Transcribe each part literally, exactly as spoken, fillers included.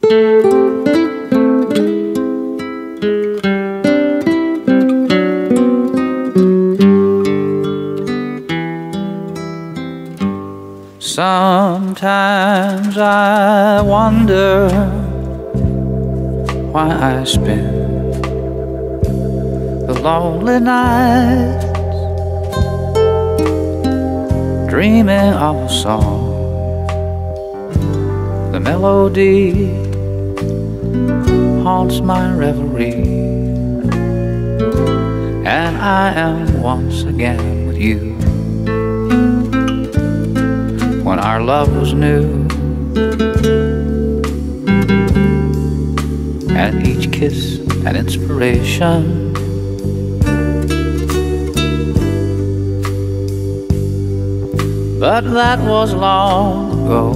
Sometimes I wonder why I spend the lonely nights dreaming of a song. The melody haunts my reverie, and I am once again with you. When our love was new, and each kiss an inspiration, but that was long ago,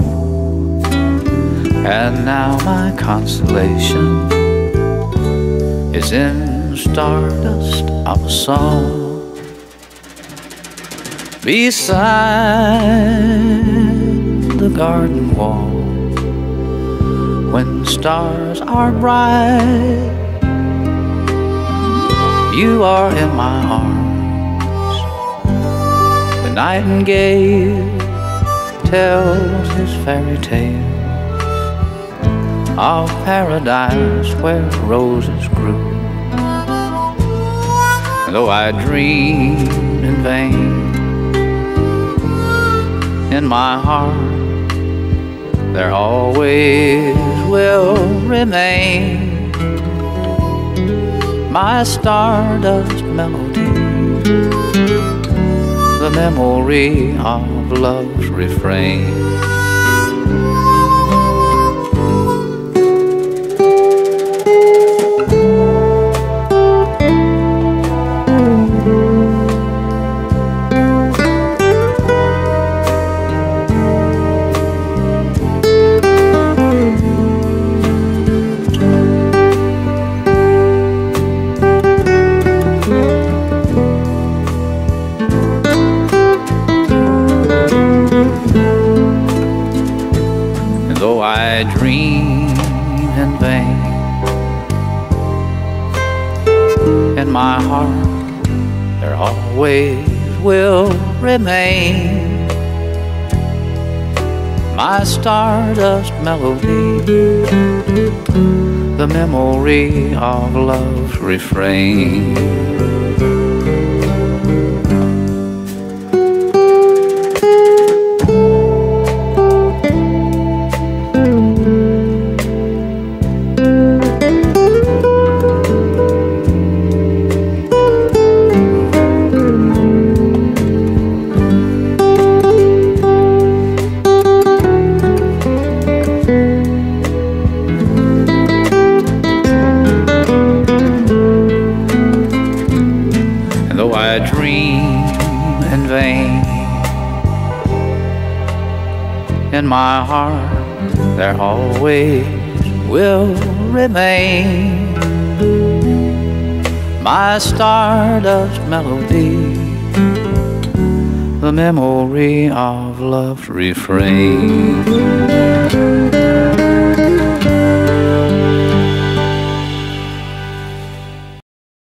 and now my consolation is in the stardust of a song. Beside the garden wall, when stars are bright, you are in my arms. The nightingale tells his fairy tale of paradise where roses grew. And though I dreamed in vain, in my heart there always will remain my stardust melody, the memory of love's refrain. Though I dream in vain, in my heart there always will remain my stardust melody, the memory of love's refrain. Though I dream in vain, in my heart there always will remain my stardust melody, the memory of love's refrain.